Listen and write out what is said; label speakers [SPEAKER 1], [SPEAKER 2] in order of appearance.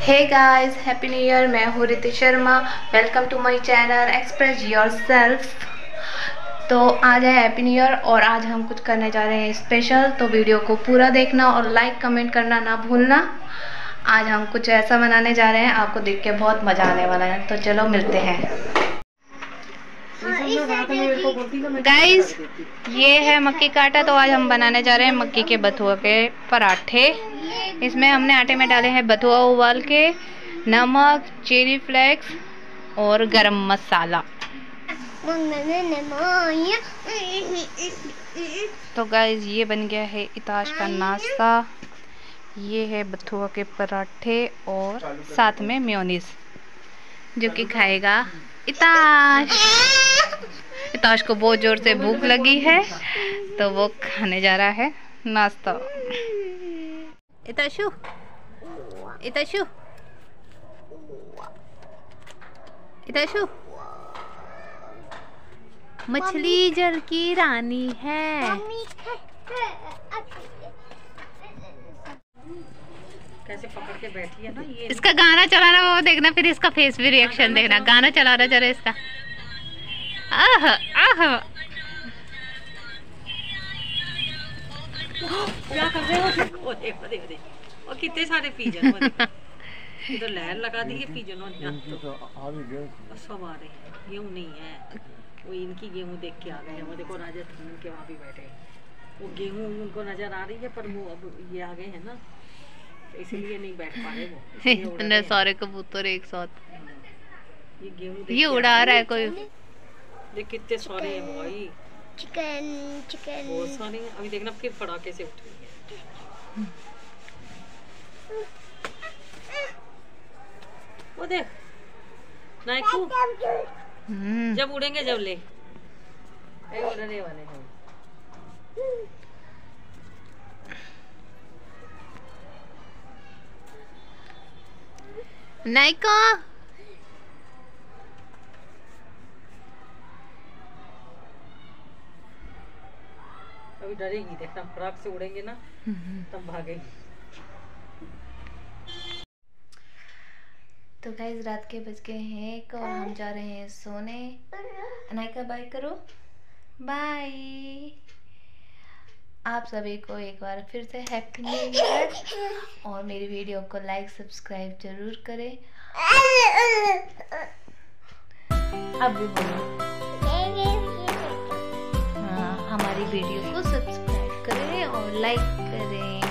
[SPEAKER 1] हे guys, happy new year. मैं हूँ Riti Sharma. Welcome to my channel express yourself. तो आज है हैप्पी न्यू ईयर और आज हम कुछ करने जा रहे हैं स्पेशल। तो वीडियो को पूरा देखना और लाइक कमेंट करना ना भूलना। आज हम कुछ ऐसा बनाने जा रहे हैं, आपको देख के बहुत मज़ा आने वाला है। तो चलो मिलते हैं गाइस। ये है मक्की का आटा। तो आज हम बनाने जा रहे हैं मक्की के बथुआ के पराठे। इसमें हमने आटे में डाले हैं बथुआ उबाल के, नमक, चिली फ्लेक्स और गरम मसाला। तो गाइस ये बन गया है इताश का नाश्ता। ये है बथुआ के पराठे और साथ में मेयोनीज, जो कि खाएगा इताश। इताश को बहुत जोर से भूख लगी है तो वो खाने जा रहा है नाश्ता। इताशु, इताशु, इताशु, मछली जल की रानी है।
[SPEAKER 2] कैसे पकड़ के बैठी है ना ये।
[SPEAKER 1] इसका गाना चला रहा वो देखना, फिर इसका फेस भी रिएक्शन देखना। गाना चला रहा जरा इसका। आह आह,
[SPEAKER 2] क्या कर रहे हो? देखो देखो देखो, और कितने सारे पिजन हो। ये तो लहर लगा दी है पिजन हो। तो सब आ रहे हैं, गेहूँ नहीं है। वो इनकी गेहूँ देख के आ गए हैं। वो देखो राजस्थान के वहाँ भी बैठे। वो गेहूँ उनको नजर आ रही है, पर वो अब ये आ गए हैं ना, इसलिए नहीं बैठ पा रहे वो।
[SPEAKER 1] इतने सारे कबूतर एक साथ।
[SPEAKER 2] ये गेहूँ
[SPEAKER 1] ये उड़ा रहा है कोई।
[SPEAKER 2] देख कितने सारे हैं भाई।
[SPEAKER 3] चिकन चिकन
[SPEAKER 2] बहुत सारे हैं। अभी देखना फिर पटाखे से उठ रही है। वो देख नायकू, जब उड़ेंगे जब ले उड़ने वाले हैं।
[SPEAKER 1] नायको,
[SPEAKER 2] अभी डरेगी, देखना फटाक से उड़ेंगे ना तब भागेगी।
[SPEAKER 1] तो गाइस रात के बज गए हैं 1 और हम जा रहे हैं सोने। अनायका बाय करो, बाय। आप सभी को एक बार फिर से हैप्पी न्यू ईयर और मेरी वीडियो को लाइक सब्सक्राइब जरूर करें। अब भी बोलो, हाँ, हमारी वीडियो को सब्सक्राइब करें और लाइक करें।